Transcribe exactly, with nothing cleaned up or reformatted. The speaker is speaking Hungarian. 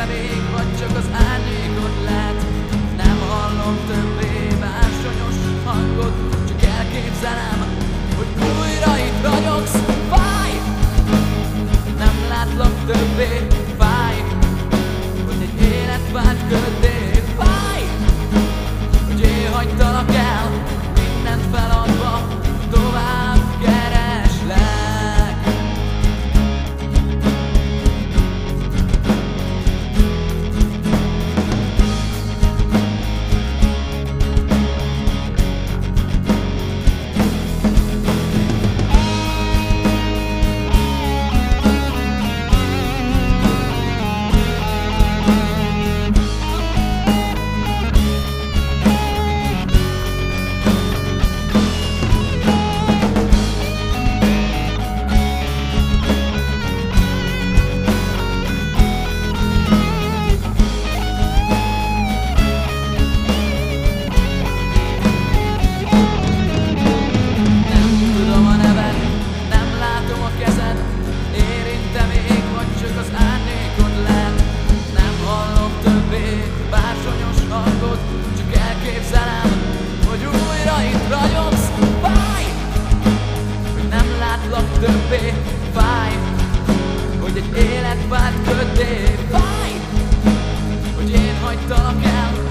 még, vagy csak az árnyékod lát. Nem hallom többé bársonyos hangot, csak elképzelem, hogy újra itt ragyogsz. Fáj, nem látlak többé. Fáj, hogy egy életvált köddé. Fáj, hogy én hagytalak el, mindent feladva tovább kereslek. Csak elképzelem, hogy újra itt ragyogsz. Fáj, hogy nem látlak többé. Fáj, hogy egy életvált köddé. Fáj, hogy én hagytalak el,